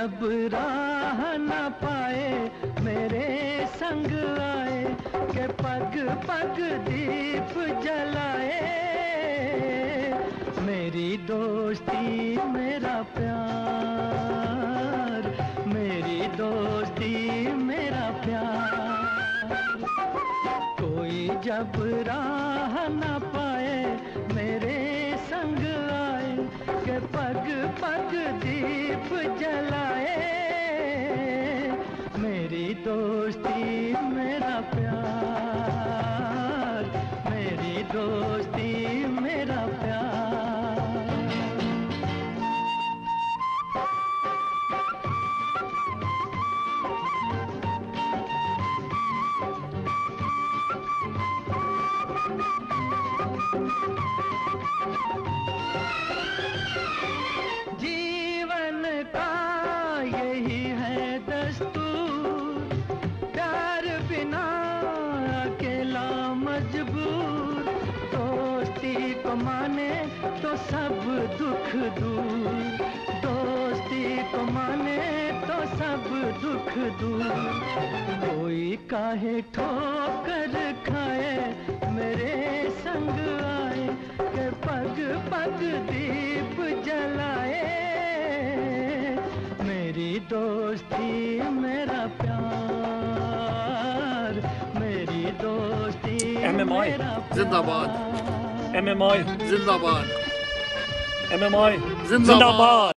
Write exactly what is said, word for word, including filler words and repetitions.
जब राह न पाए मेरे संग आए के पग पग दीप जलाए। मेरी दोस्ती मेरा प्यार, मेरी दोस्ती मेरा प्यार। कोई जब राह न पाए मेरे संग आए के पग पग दीप जलाए। मेरी दोस्ती मेरा प्यार, मेरी दोस्ती मेरा प्यार। जीवन का यही है दस्तूर, प्यार बिना अकेला मजबूर। दोस्ती को माने तो सब दुख दूर, दोस्ती को माने तो सब दुख दूर। कोई काहे ठोकर खाए मेरे संग आए के पग पग दीप जलाए। मेरी दोस्ती मेरा प्यार, मेरी दोस्ती एम एम आई जिंदाबाद, एम एम आई जिंदाबाद, एम एम आई जिंदाबाद।